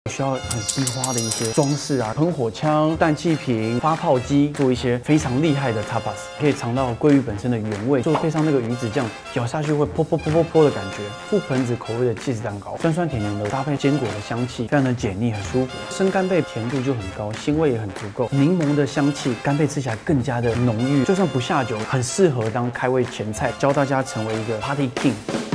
需要很西花的一些装饰啊，喷火枪、氮气瓶、发泡机，做一些非常厉害的 tapas， 可以尝到鲑鱼本身的原味，就配上那个鱼子酱，咬下去会噗噗噗噗噗的感觉。覆盆子口味的起司蛋糕，酸酸甜甜的，搭配坚果的香气，非常的解腻，很舒服。生干贝甜度就很高，腥味也很足够，柠檬的香气，干贝吃起来更加的浓郁，就算不下酒，很适合当开胃前菜，教大家成为一个 Party King。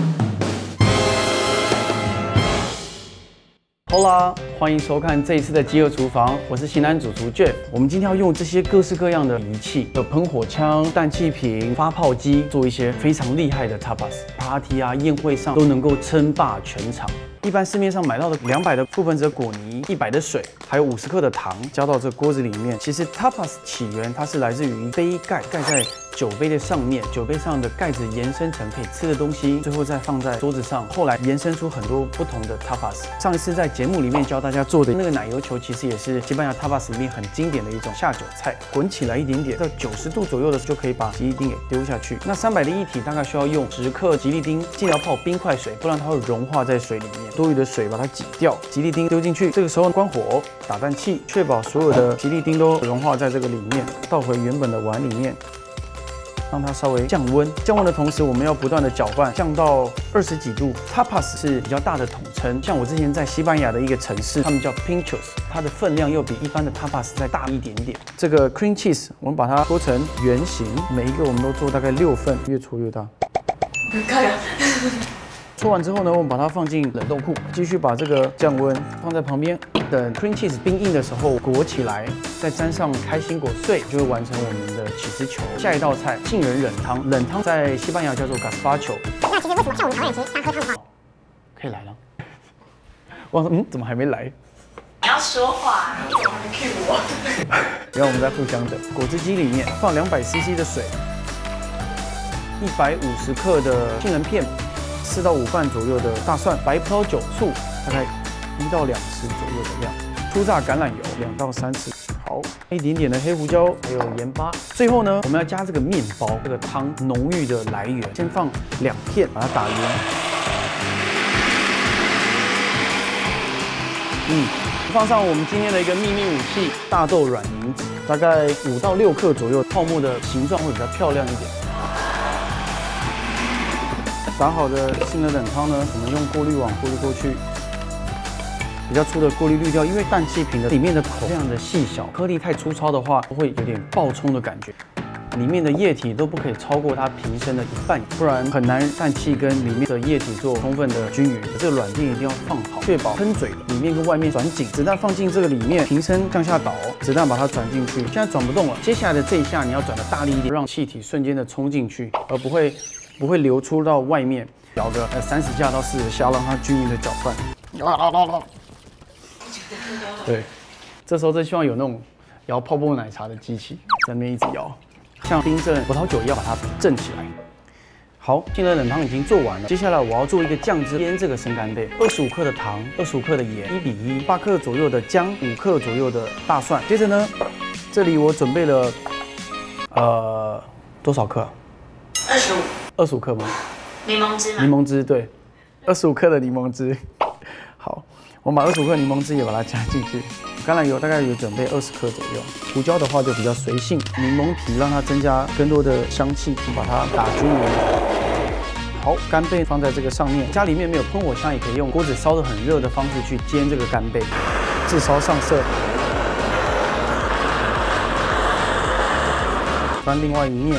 好啦，欢迎收看这一次的饥饿厨房，我是型男主厨 Jeff。我们今天要用这些各式各样的仪器，有喷火枪、氮气瓶、发泡机，做一些非常厉害的 tapas。party 啊，宴会上都能够称霸全场。一般市面上买到的200的覆盆子果泥、100的水，还有50克的糖，加到这锅子里面。其实 tapas 起源它是来自于杯盖盖在酒杯的上面，酒杯上的盖子延伸成可以吃的东西，最后再放在桌子上。后来延伸出很多不同的 tapas。上一次在节目里面教大家做的那个奶油球，其实也是西班牙 tapas 里面很经典的一种下酒菜。滚起来一点点，到90度左右的时候就可以把吉利丁给丢下去。那300的液体大概需要用10克吉利丁，尽量泡冰块水，不然它会融化在水里面。多余的水把它挤掉，吉利丁丢进去。这个时候关火，打蛋器，确保所有的吉利丁都融化在这个里面，倒回原本的碗里面。让它稍微降温，降温的同时，我们要不断的搅拌，降到20几度。Tapas 是比较大的统称，像我之前在西班牙的一个城市，他们叫 Pinchos， 它的分量又比一般的 Tapas 再大一点点。这个 cream cheese 我们把它搓成圆形，每一个我们都做大概6份，越搓越大。 看啊！ 搓完之后呢，我们把它放进冷冻库，继续把这个降温放在旁边，等 cream cheese 冰硬的时候裹起来，再沾上开心果碎，就会完成我们的起司球。下一道菜杏仁冷汤，冷汤在西班牙叫做 gazpacho。 那其实为什么像我们台湾人其实单喝汤的话， 可以来了？我说怎么还没来？ 你要说话，你怎么还没 cue 我？ 然后我们再互相等。果汁机里面放200cc 的水，150克的杏仁片。4到5瓣左右的大蒜，白葡萄酒、醋，大概1到2匙左右的量，初榨橄榄油2到3匙，好，一点点的黑胡椒，还有盐巴。最后呢，我们要加这个面包，这个汤浓郁的来源，先放2片，把它打匀。放上我们今天的一个秘密武器——大豆卵磷脂，大概5到6克左右，泡沫的形状会比较漂亮一点。打好的杏仁冷汤呢，我们用过滤网过滤过去，比较粗的过滤滤掉，因为氮气瓶的里面的口非常的细小，颗粒太粗糙的话，会有点爆冲的感觉。里面的液体都不可以超过它瓶身的1半，不然很难氮气跟里面的液体做充分的均匀。这个软垫一定要放好，确保喷嘴里面跟外面转紧。子弹放进这个里面，瓶身向下倒，子弹把它转进去，现在转不动了。接下来的这一下你要转得大力一点，让气体瞬间的冲进去，而不会流出到外面。摇个30下到40下，让它均匀的搅拌。对，这时候真希望有那种摇泡沫奶茶的机器在那边一直摇，像冰镇葡萄酒一样把它震起来。好，杏仁冷汤已经做完了，接下来我要做一个酱汁腌这个生干贝，25克的糖，25克的盐，1比1，8克左右的姜，5克左右的大蒜。接着呢，这里我准备了多少克？25克吗？ 柠檬汁吗？ 柠檬汁对，25克的柠檬汁。好，我把25克柠檬汁也把它加进去。橄榄油大概有准备20克左右。胡椒的话就比较随性，柠檬皮让它增加更多的香气，把它打均匀。好，干贝放在这个上面。家里面没有喷火枪，也可以用锅子烧得很热的方式去煎这个干贝，炙烧上色。翻另外一面。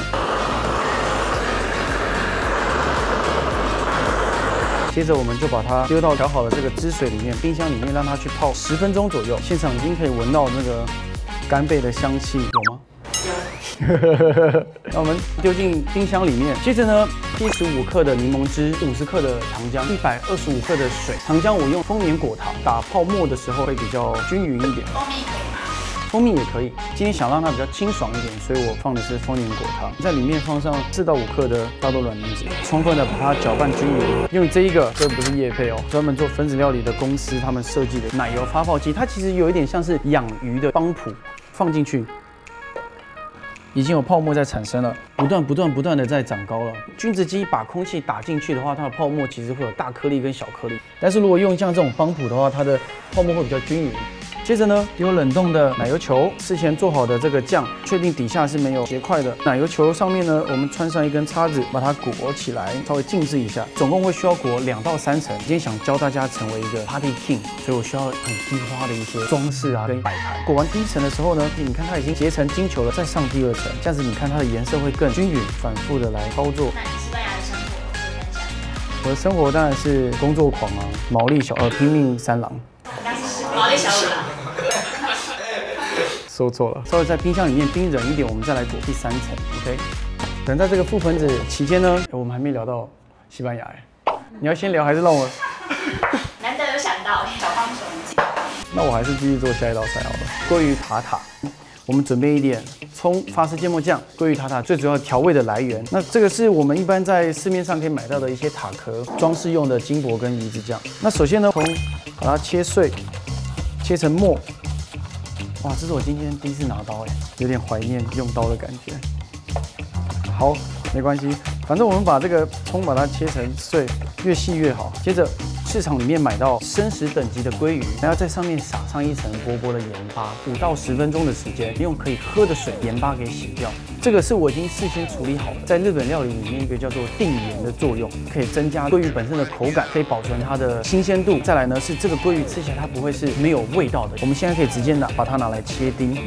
接着我们就把它丢到调好的这个汁水里面，冰箱里面让它去泡10分钟左右。现场已经可以闻到那个干贝的香气，有吗？有。那我们丢进冰箱里面。接着呢，75克的柠檬汁，50克的糖浆，125克的水。糖浆我用丰年果糖，打泡沫的时候会比较均匀一点。蜂蜜也可以，今天想让它比较清爽一点，所以我放的是丰年果糖，在里面放上4到5克的大豆卵磷脂，充分的把它搅拌均匀。用这不是业配哦，专门做分子料理的公司他们设计的奶油发泡机，它其实有一点像是养鱼的帮浦，放进去， 已经有泡沫在产生了，不断的在长高了。均质机把空气打进去的话，它的泡沫其实会有大颗粒跟小颗粒，但是如果用像这种帮浦的话，它的泡沫会比较均匀。接着呢，有冷冻的奶油球，事前做好的这个酱，确定底下是没有结块的。奶油球上面呢，我们穿上一根叉子，把它裹起来，稍微静置一下。总共会需要裹2到3层。今天想教大家成为一个 Party King， 所以我需要很低花的一些装饰啊跟摆盘。裹完第1层的时候呢，你看它已经结成金球了，再上第2层，这样子你看它的颜色会更均匀，反复的来操作。 那你西班牙的生活可以分享一下？ 我的生活当然是工作狂啊，毛利拼命三郎。 毛利小五郎。 说错了，稍微在冰箱里面冰冷一点，我们再来裹第3层 ，OK。等在这个覆盆子期间呢，我们还没聊到西班牙你要先聊还是让我？ 难得有想到，小帮手很那我还是继续做下一道菜好了。鲑鱼塔塔，我们准备一点葱、法式芥末酱。鲑鱼塔塔最主要调味的来源，那这个是我们一般在市面上可以买到的一些塔壳装饰用的金箔跟鱼子酱。那首先呢，把它切碎，切成末。哇，这是我今天第一次拿刀有点怀念用刀的感觉。好，没关系，反正我们把这个葱把它切成碎，越细越好。接着市场里面买到生食等级的鲑鱼，还要在上面撒上一层薄薄的盐巴，5到10分钟的时间，用可以喝的水盐巴给洗掉。这个是我已经事先处理好了，在日本料理里面一个叫做定盐的作用，可以增加鲑鱼本身的口感，可以保存它的新鲜度。再来呢是这个鲑鱼吃起来它不会是没有味道的。我们现在可以直接把它拿来切丁。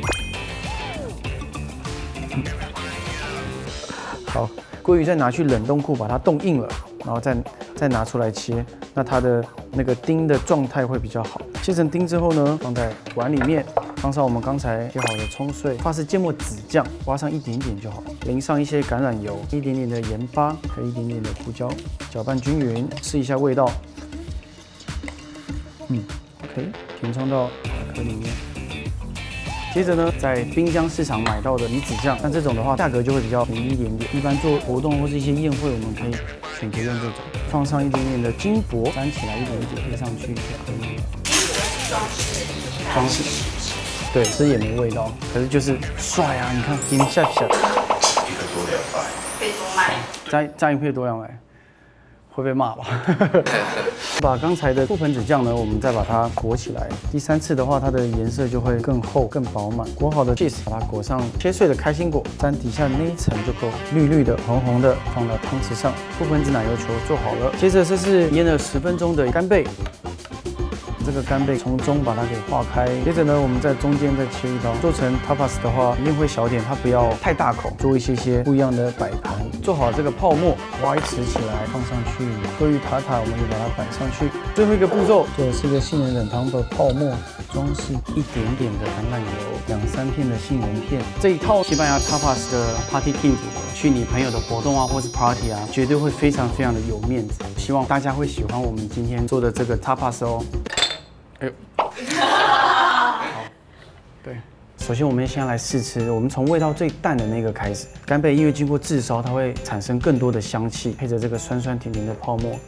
好，鲑鱼再拿去冷冻库把它冻硬了，然后再拿出来切，那它的那个丁的状态会比较好。切成丁之后呢，放在碗里面，放上我们刚才切好的葱碎，法式芥末籽酱，挖上一点点就好，淋上一些橄榄油，一点点的盐巴和一点点的胡椒，搅拌均匀，试一下味道。OK， 填充到塔壳里面。接着呢，在滨江市场买到的鱼子酱，那这种的话价格就会比较便宜一点点。一般做活动或是一些宴会，我们可以选择用这种，放上一点点的金箔，粘起来一点点，贴上去就可以了。装饰，对，吃也没味道，可是就是帅啊！你看，给你下起来， 一个多200，可以多卖。 加一片多200。会被骂吧？把刚才的覆盆子酱呢，我们再把它裹起来。第3次的话，它的颜色就会更厚、更饱满。裹好的 cheese 把它裹上切碎的开心果，沾底下的那一层就够，绿绿的、红红的，放到汤匙上。覆盆子奶油球做好了。接着这是腌了10分钟的干贝。这个干贝从中把它给化开，接着呢，我们在中间再切一刀。做成 tapas 的话，宴会小点，它不要太大口，做一些不一样的摆盘。做好这个泡沫，挖一匙起来放上去。鲑鱼塔塔，我们就把它摆上去。最后一个步骤，做的是一个杏仁冷汤的泡沫，装饰一点点的橄榄油，2、3片的杏仁片。这一套西班牙 tapas 的 Party King 组合，去你朋友的活动啊，或是 party 啊，绝对会非常非常的有面子。希望大家会喜欢我们今天做的这个 tapas 哦。哎呦，好，对，首先我们先来试吃，我们从味道最淡的那个开始。干贝因为经过炙烧，它会产生更多的香气，配着这个酸酸甜甜的泡沫。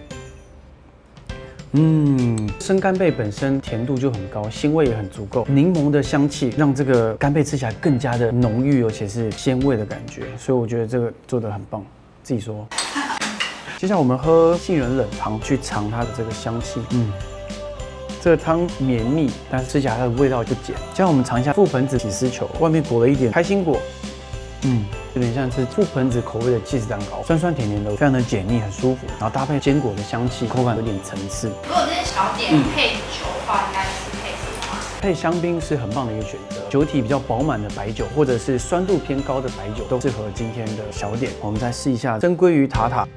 生干贝本身甜度就很高，腥味也很足够，柠檬的香气让这个干贝吃起来更加的浓郁，而且是鲜味的感觉，所以我觉得这个做得很棒，自己说。接下来我们喝杏仁冷汤，去尝它的这个香气，这个汤绵密，但是吃起来它的味道就减。接下来我们尝一下覆盆子起司球，外面裹了一点开心果，有点像是覆盆子口味的cheese蛋糕，酸酸甜甜的，非常的解腻，很舒服。然后搭配坚果的香气，口感有点层次。 如果这些小点配酒的话，应该是配什么？ 配香槟是很棒的一个选择，酒体比较饱满的白酒，或者是酸度偏高的白酒，都适合今天的小点。我们再试一下蒸鲑鱼塔塔，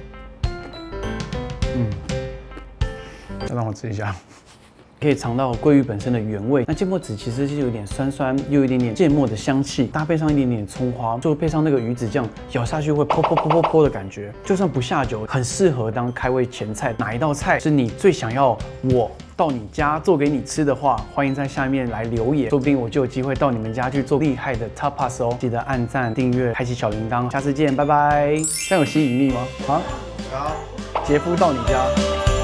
再让我吃一下。可以尝到鲑鱼本身的原味，那芥末籽其实是有点酸酸，又有一点点芥末的香气，搭配上一点点葱花，就配上那个鱼子酱，咬下去会噗的感觉。就算不下酒，很适合当开胃前菜。哪一道菜是你最想要我到你家做给你吃的话，欢迎在下面来留言，说不定我就有机会到你们家去做厉害的 tapas 哦。记得按赞、订阅、开启小铃铛，下次见，拜拜。这样有吸引力吗？啊？杰夫到你家。